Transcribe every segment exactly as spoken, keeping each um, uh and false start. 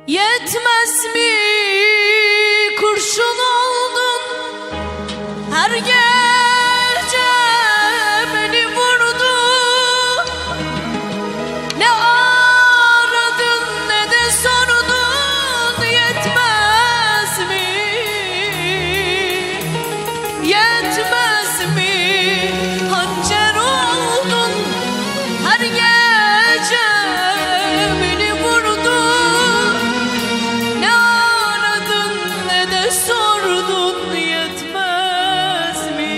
Yetmez mi kurşun oldun, her gece beni vurdu. Ne aradın ne de sordun, yetmez mi? Yetmez mi? Hançer oldun, her gece beni vurdu. Ne aradın ne de sordun, yetmez mi?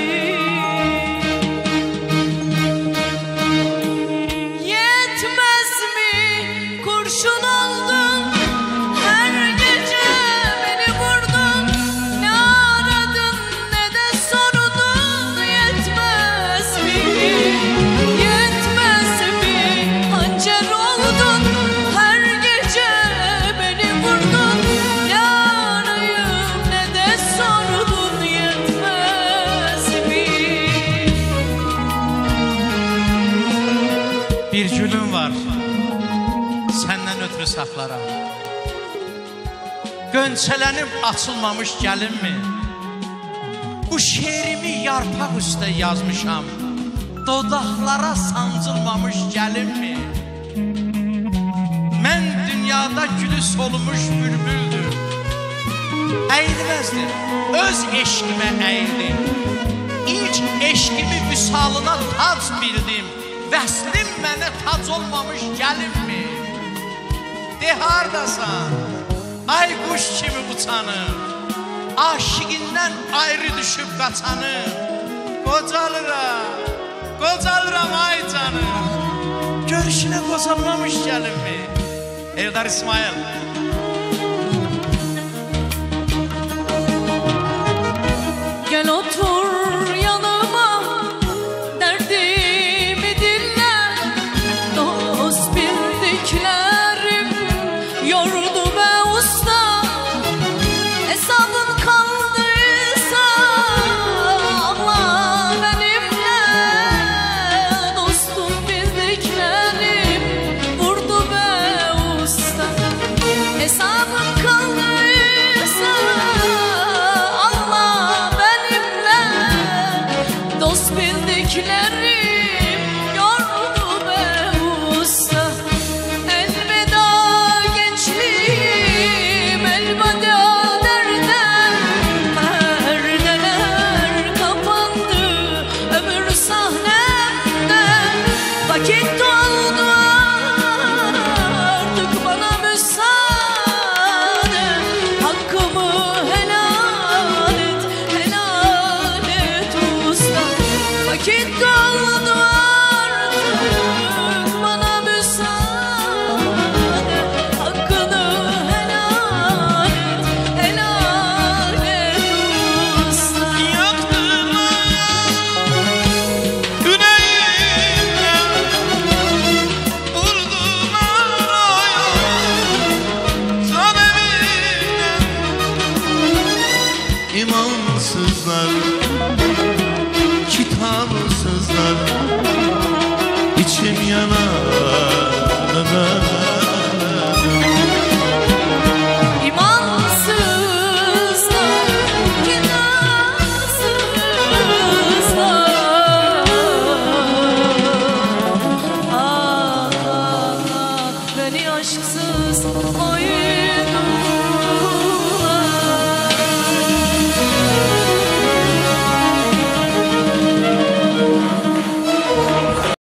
Yetmez mi? Kurşun oldun, her gece beni vurdun. Ne aradın ne de sordun, yetmez mi? Yetmez mi? Hançer oldun, her gece beni vurdun. Ne arayıp ne de sordun, yetmez mi? Bir gülüm var, senden ötürü saxlaram. Gönçələnib açılmamış gəlinmi? Bu şeirimi yarpaq üstə yazmışam. Dodaqlara sancılmamış gəlinmi? Mən dünyada gülü solmuş bülbüldür. Əyilməzdir, öz eşqimə əyildim. İlk eşqimi vüsalına tac bildim. Vəslim mənə tac olmamış gəlinmi? De hardasan, ay quş kimi uçanım, aşiqindən ayrı düşüb qaçanım. Qocalıram, qocalıram ay canım, görüşünə qocalmamış gəlinmi? Eldar İsmail,